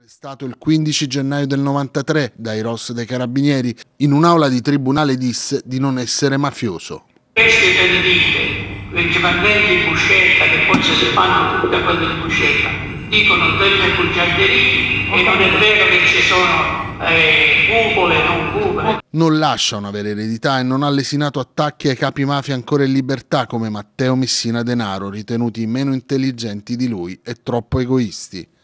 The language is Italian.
Arrestato il 15 gennaio del 93 dai ROS dei Carabinieri, in un'aula di tribunale disse di non essere mafioso. Queste pentite, quei dipendenti di Buscetta, che forse si fanno tutte quelle di Buscetta, dicono delle bugiarderie e non è vero che ci sono cupole, non cupole. Non lascia una vera eredità e non ha lesinato attacchi ai capi mafia ancora in libertà come Matteo Messina Denaro, ritenuti meno intelligenti di lui e troppo egoisti.